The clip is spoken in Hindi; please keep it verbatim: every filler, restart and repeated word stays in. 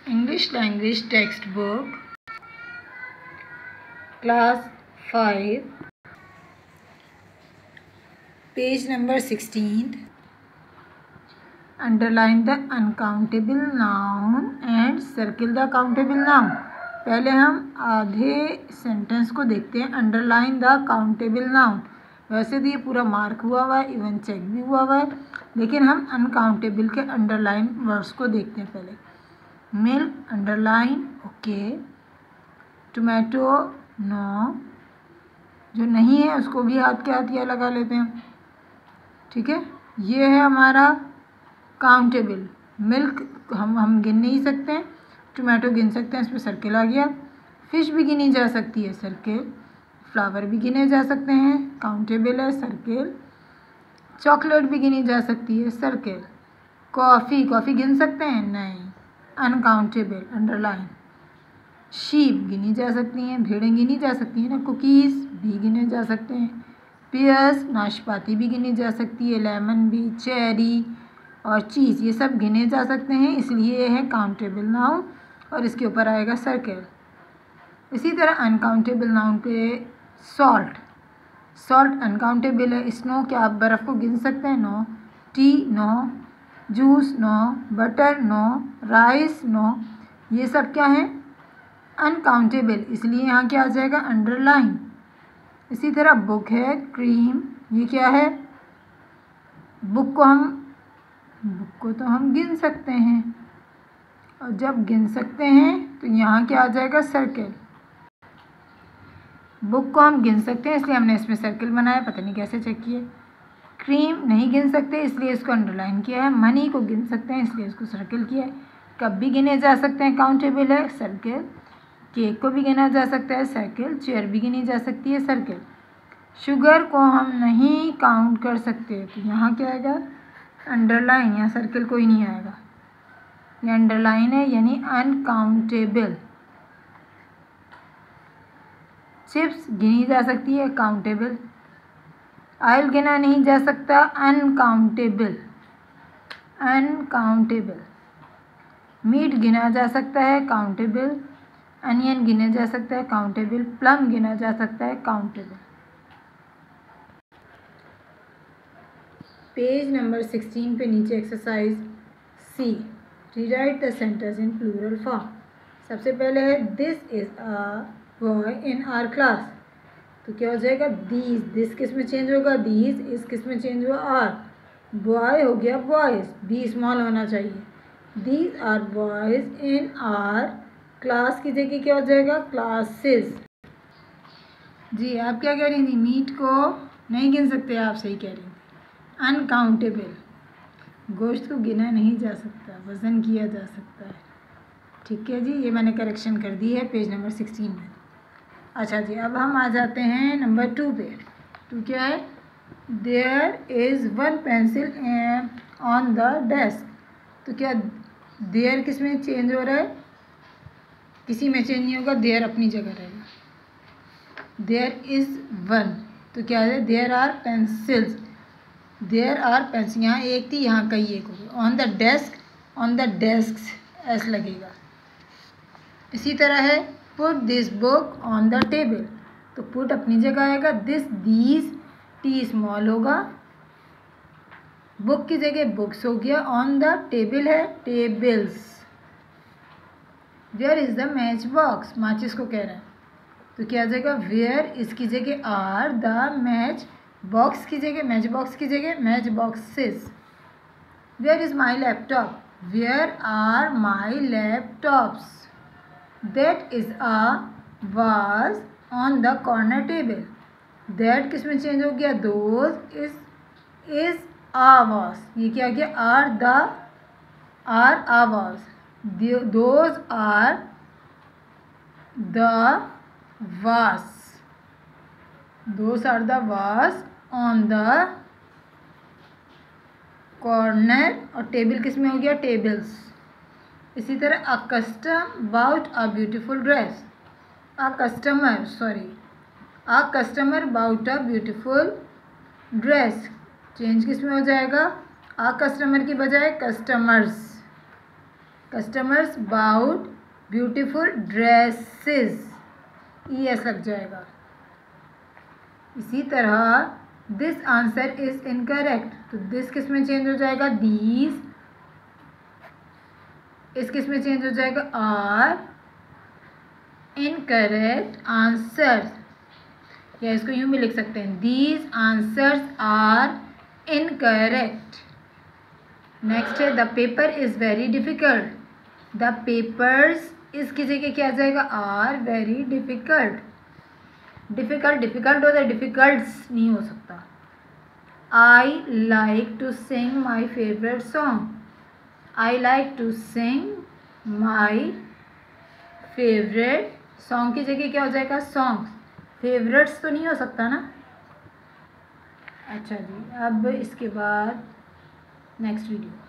English language textbook, class five, page number sixteen. Underline the uncountable noun and circle the countable noun. पहले हम आधे सेंटेंस को देखते हैं. Underline the countable noun. वैसे तो ये पूरा मार्क हुआ हुआ है, इवन चेक भी हुआ हुआ है, लेकिन हम अनकाउंटेबल के अंडरलाइन वर्ड्स को देखते हैं. पहले milk underline okay, tomato no, जो नहीं है उसको भी हाथ के हाथ यह लगा लेते हैं. ठीक है, ये है हमारा काउंटेबल. मिल्क हम हम गिन नहीं सकते हैं, टोमेटो गिन सकते हैं, इस पर सर्किल आ गया. फिश भी गिनी जा सकती है, सर्किल. फ्लावर भी गिने जा सकते हैं, काउंटेबल है, सर्किल. चॉकलेट भी गिनी जा सकती है, सर्किल. कॉफ़ी कॉफ़ी गिन सकते हैं, नहीं, अनकाउंटेबल, अंडरलाइन. शीप गिनी जा सकती हैं, भेड़ें गिनी जा सकती हैं ना. कुकीज़ भी गिने जा सकते हैं. पियर्स नाशपाती भी गिनी जा सकती है, लेमन भी, चेरी और चीज़, ये सब गिने जा सकते हैं, इसलिए ये है काउंटेबल नाउन और इसके ऊपर आएगा सर्किल. इसी तरह अनकाउंटेबल नाउन पे सॉल्ट. सॉल्ट अनकाउंटेबल है. स्नो, क्या आप बर्फ़ को गिन सकते हैं? No. Tea no, juice no, butter no, rice no, ये सब क्या है? अनकाउंटेबल, इसलिए यहाँ क्या आ जाएगा? अंडरलाइन. इसी तरह बुक है, क्रीम, ये क्या है? बुक को हम बुक को तो हम गिन सकते हैं, और जब गिन सकते हैं तो यहाँ क्या आ जाएगा? सर्किल. बुक को हम गिन सकते हैं, इसलिए हमने इसमें सर्किल बनाया. पता नहीं कैसे चेक किए. क्रीम नहीं गिन सकते, इसलिए इसको अंडरलाइन किया है. मनी को गिन सकते हैं, इसलिए इसको सर्किल किया है. कप भी गिने जा सकते हैं, काउंटेबल है, सर्किल. केक को भी गिना जा सकता है, सर्किल. चेयर भी गिनी जा सकती है, सर्किल. शुगर को हम नहीं काउंट कर सकते, तो यहाँ क्या आएगा? अंडरलाइन. यहाँ सर्किल कोई नहीं आएगा, ये अंडरलाइन है, यानी अनकाउंटेबल. चिप्स गिनी जा सकती है, काउंटेबल. ऑयल गिना नहीं जा सकता, अनकाउंटेबल. अनकाउंटेबल. मीट गिना जा सकता है, काउंटेबल. अनियन गिना जा सकता है, काउंटेबल. प्लम गिना जा सकता है, काउंटेबल. पेज नंबर सिक्सटीन पे नीचे exercise C, rewrite the sentence in plural form. सबसे पहले है this is a boy in our class, तो क्या हो जाएगा? दीज. दिस किस में चेंज होगा? दीज. इस किस में चेंज हुआ? आर. बॉय हो गया बॉयज़, बी स्मॉल होना चाहिए. These are boys in our class की जगह क्या हो जाएगा? क्लासेस. जी, आप क्या कह रही थी? मीट को नहीं गिन सकते, आप सही कह रही थी. अनकाउंटेबल, गोश्त को गिना नहीं जा सकता, वज़न किया जा सकता है. ठीक है जी, ये मैंने करेक्शन कर दी है पेज नंबर सिक्सटीन में. अच्छा जी, अब हम आ जाते हैं नंबर टू पे. टू क्या है? There is one pencil on the desk, तो क्या देयर किस में चेंज हो रहा है? किसी में चेंज नहीं होगा, देयर अपनी जगह रहेगा. देयर इज़ वन, तो क्या है? There are pencils. There are pencil, यहाँ एक थी, यहाँ कई एक होगी. On the desk, on the desk S लगेगा. इसी तरह है put this book on the table, तो पुट अपनी जगह आएगा. दिस, दीज, टी स्मॉल होगा. बुक की जगह बुक्स हो गया. ऑन द टेबल है, tables. Where is the matchbox, माचिस को कह रहा है, तो क्या आ जाएगा? वेयर. इसकी जगह आर. द मैच बॉक्स की जगह, मैच बॉक्स की जगह matchboxes. Where is my laptop, where are my laptops. That is a vase on the corner table. That किस में चेंज हो गया? Those. Is is a vase, ये क्या हो गया? Are the are a vase. Those are the vase. Those are the vase on the corner. और टेबल किस में हो गया? टेबल्स. इसी तरह a custom bought a beautiful dress. A customer sorry a customer bought a beautiful dress, change किस में हो जाएगा? अ कस्टमर की बजाय customers. Customers bought beautiful dresses, E S लग जाएगा। इसी तरह दिस आंसर इज इनकरेक्ट, तो दिस किस में चेंज हो जाएगा, दीज। इस किस में चेंज हो जाएगा, आर इनकरेक्ट आंसर्स, या इसको यूं भी लिख सकते हैं, these answers are incorrect. Next है the paper is very difficult, the papers इस की जगह क्या आ जाएगा, are very difficult. Difficult difficult होता है, डिफिकल्ट्स नहीं हो सकता। I like to sing my favourite song, I like to sing my favourite song की जगह क्या हो जाएगा, सॉन्ग्स। फेवरेट्स तो नहीं हो सकता ना। अच्छा जी, अब इसके बाद नेक्स्ट वीडियो।